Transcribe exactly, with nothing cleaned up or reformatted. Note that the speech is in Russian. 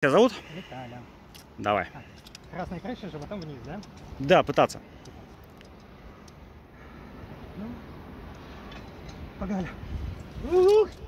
Тебя зовут? Виталя. Давай. А, красной крышей, животом вниз, да? Да, пытаться. Ну, погнали. Ух!